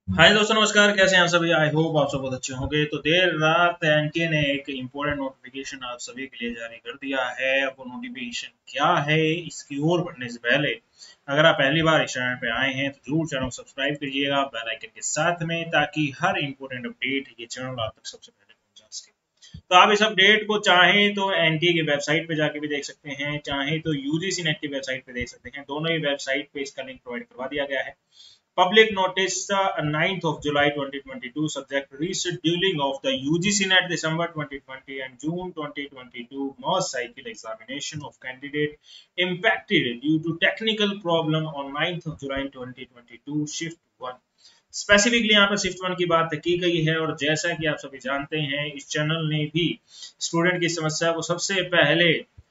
हाय दोस्तों, नमस्कार। कैसे हैं आप सभी? आई होप आप सब बहुत अच्छे होंगे। तो देर रात एनटीए ने एक इम्पोर्टेंट नोटिफिकेशन आप सभी के लिए जारी कर दिया है। अब वो नोटिफिकेशन क्या है, इसकी ओर बढ़ने से पहले अगर आप पहली बार इस चैनल पे आए हैं तो जरूर चैनल को सब्सक्राइब करिएगा बेल आइकन के साथ में, ताकि हर इम्पोर्टेंट अपडेट ये चैनल आप तक सबसे पहले पहुंचा सके। तो आप इस अपडेट को चाहें तो एनटीए की वेबसाइट पे जाके भी देख सकते हैं, चाहे तो यूजीसी नेट की वेबसाइट पे देख सकते हैं। दोनों ही वेबसाइट पे इसका लिंक प्रोवाइड करवा दिया गया है। Public notice 9th of July 2022 subject rescheduling of the UGC NET December 2020 and June 2022 Merge cycle examination of candidate impacted due to technical problem on 9th of July 2022 shift 1। Specifically यहाँ पर shift 1 की बात की गई है, और जैसा कि आप सभी जानते हैं इस चैनल ने भी स्टूडेंट की समस्या को सबसे पहले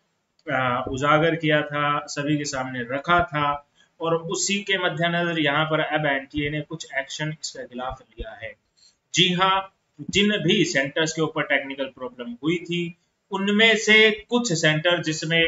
उजागर किया था, सभी के सामने रखा था, और उसी के मद्देनजर यहाँ पर अब एनटीए ने कुछ एक्शन इसके खिलाफ लिया है। जी हाँ, जिन भी सेंटर्स के ऊपर टेक्निकल प्रॉब्लम हुई थी उनमें से कुछ सेंटर, जिसमें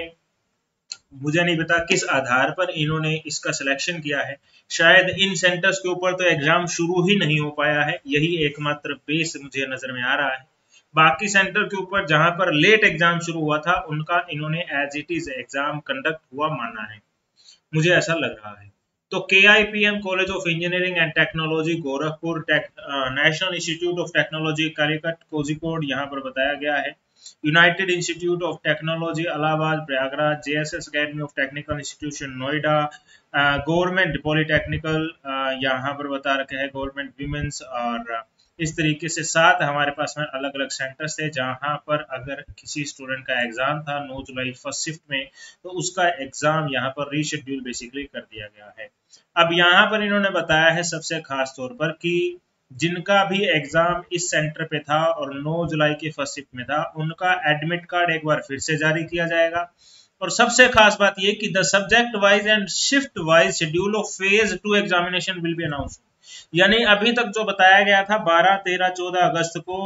मुझे नहीं पता किस आधार पर इन्होंने इसका सिलेक्शन किया है, शायद इन सेंटर्स के ऊपर तो एग्जाम शुरू ही नहीं हो पाया है, यही एकमात्र बेस मुझे नजर में आ रहा है। बाकी सेंटर के ऊपर जहां पर लेट एग्जाम शुरू हुआ था उनका इन्होंने as it is exam conduct हुआ माना है, मुझे ऐसा लग रहा है। तो KIPM college of engineering and technology Gorakhpur, national institute of technology Calicut Kozhikode यहाँ पर बताया गया है, united institute of technology Allahabad Prayagraj, JSS academy of technical institution Noida, government polytechnical यहाँ पर बता रखे हैं, गवर्नमेंट विमेंस, और इस तरीके से 7 हमारे पास में अलग अलग सेंटर्स थे जहां पर अगर किसी स्टूडेंट का एग्जाम था 9 जुलाई फर्स्ट शिफ्ट में, तो उसका एग्जाम यहाँ पर रीशेड्यूल बेसिकली कर दिया गया है। अब यहाँ पर इन्होंने बताया है सबसे खास तौर पर कि जिनका भी एग्जाम इस सेंटर पे था और 9 जुलाई के फर्स्ट शिफ्ट में था, उनका एडमिट कार्ड एक बार फिर से जारी किया जाएगा। और सबसे खास बात यह कि the subject wise and shift wise schedule of phase 2 examination will be announce. यानी अभी तक जो बताया गया था 12, 13, 14 अगस्त को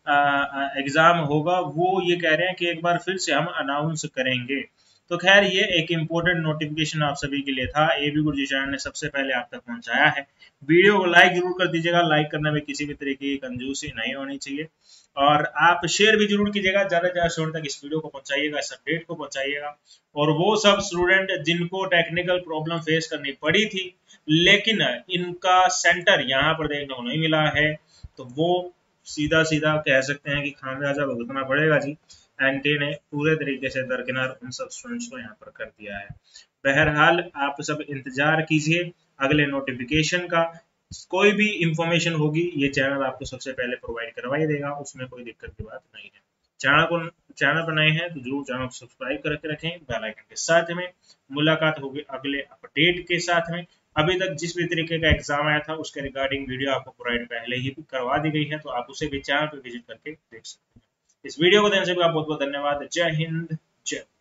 एग्जाम होगा, वो ये कह रहे हैं कि एक बार फिर से हम अनाउंस करेंगे। तो खैर ये एक इम्पोर्टेंट नोटिफिकेशन आप सभी के लिए था, एबी गुरुजी चैनल ने सबसे पहले आप तक पहुंचाया है। वीडियो को लाइक जरूर कर दीजिएगा, लाइक करने में किसी भी तरीके की कंजूसी नहीं होनी चाहिए, और आप शेयर भी जरूर कीजिएगा, ज्यादा से ज्यादा स्टूडेंट तक इस वीडियो को पहुंचाइएगा, इस अपडेट को पहुंचाइएगा। और वो सब स्टूडेंट जिनको टेक्निकल प्रॉब्लम फेस करनी पड़ी थी लेकिन इनका सेंटर यहाँ पर देखने को नहीं मिला है, तो वो सीधा सीधा कह सकते हैं कि खामियाजा भुगतना पड़ेगा जी। एनटीए ने पूरे तरीके से दरकिनार उन सब स्टूडेंट्स को यहाँ पर कर दिया है। बहरहाल आप सब इंतजार कीजिए अगले नोटिफिकेशन का। कोई भी इंफॉर्मेशन होगी ये चैनल आपको सबसे पहले प्रोवाइड करवाई देगा, उसमें कोई दिक्कत की बात नहीं है। चैनल पर नए हैं तो जरूर चैनल को सब्सक्राइब करके रखें बेल आइकन के साथ में। मुलाकात होगी अगले अपडेट के साथ में। अभी तक जिस भी तरीके का एग्जाम आया था उसके रिगार्डिंग वीडियो आपको प्रोवाइड पहले ही करवा दी गई है, तो आप उसे भी चैनल पर विजिट करके देख सकते हैं। इस वीडियो को देने से भी आप बहुत बहुत धन्यवाद। जय हिंद, जय